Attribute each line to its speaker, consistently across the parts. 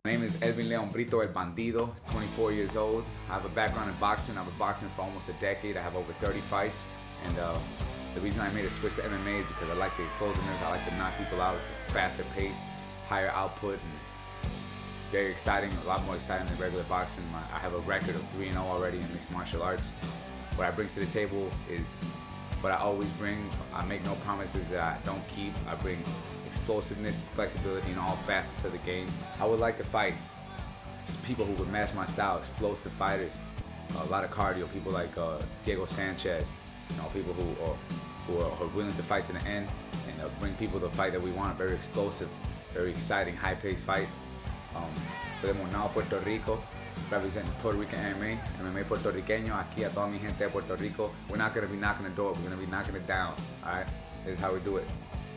Speaker 1: My name is Edwin Leon Brito El Bandido, 24 years old. I have a background in boxing. I've been boxing for almost a decade. I have over 30 fights. And the reason I made a switch to MMA is because I like the explosiveness. I like to knock people out. It's a faster pace, higher output, and very exciting, a lot more exciting than regular boxing. I have a record of 3-0 already in mixed martial arts. What I bring to the table is what I always bring. I make no promises that I don't keep. I bring explosiveness, flexibility in all facets of the game. I would like to fight people who would match my style, explosive fighters, a lot of cardio, people like Diego Sanchez, you know, people who are willing to fight to the end and bring people the fight that we want, a very explosive, very exciting, high-paced fight. Soy de Monao, Puerto Rico, representing Puerto Rican MMA puertorriqueño, aquí a toda mi gente de Puerto Rico. We're not going to be knocking the door, we're going to be knocking it down, all right? This is how we do it.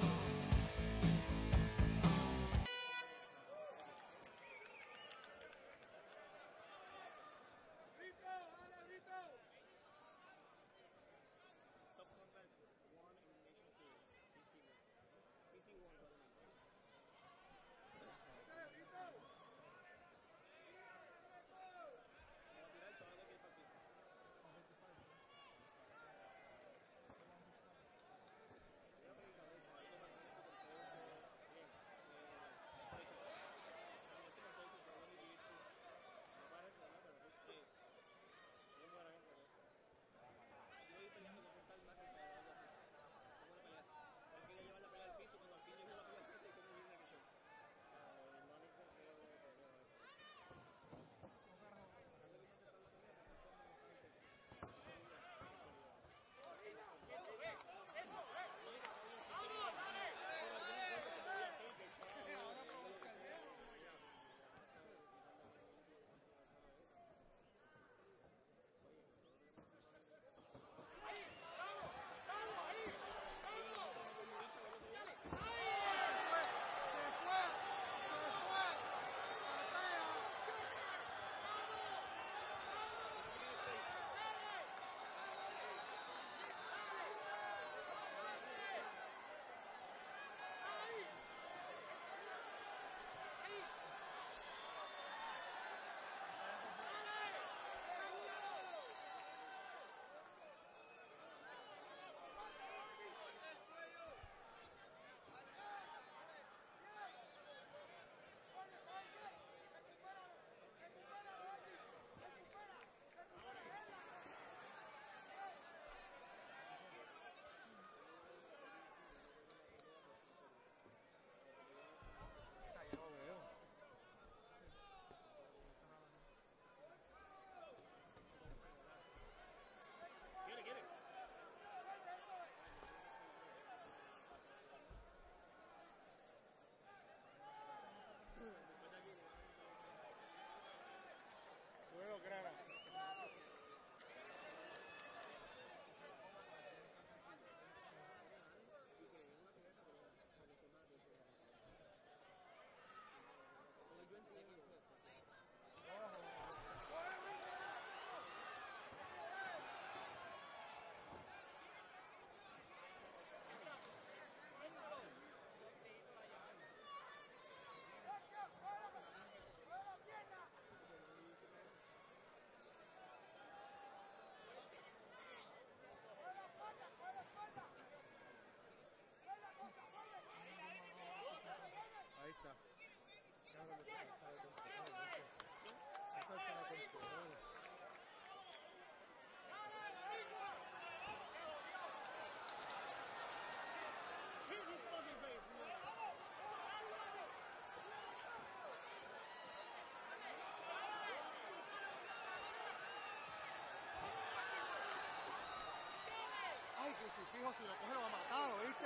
Speaker 2: Ay, que si fijo, si lo coge lo va a matar, ¿oíste?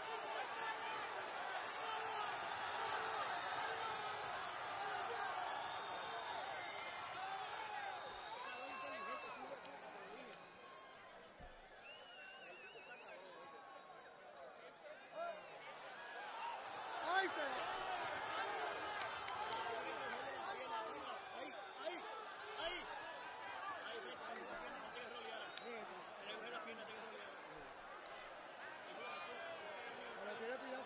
Speaker 2: ¡Ay, se... Quería pillar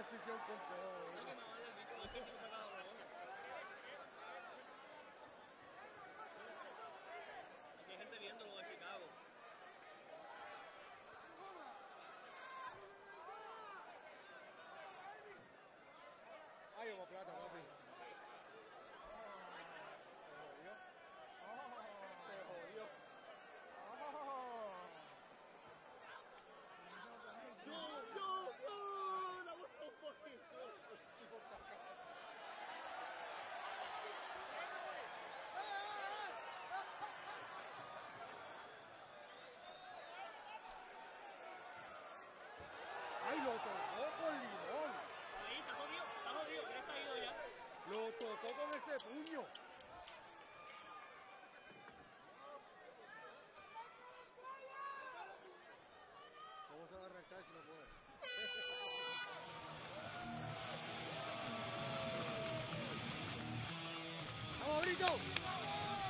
Speaker 2: decisión con todo.
Speaker 3: No, que me vale el bicho, no es que me ha pegado los ojos. Aquí hay gente viendo lo de Chicago.
Speaker 2: Ay, como plata, papi. Se jodió.
Speaker 3: Yo, that was so fucking close.
Speaker 2: Ay, lo tocó con limón.
Speaker 3: Ahí, está jodido, ya está ido ya.
Speaker 2: Lo tocó con ese puño. ¿Cómo se va a arrancar si no puede? ¡Vamos, Brito!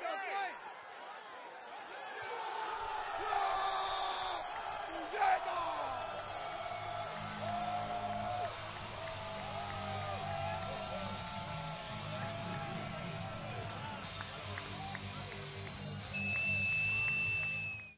Speaker 2: ¡Fuera!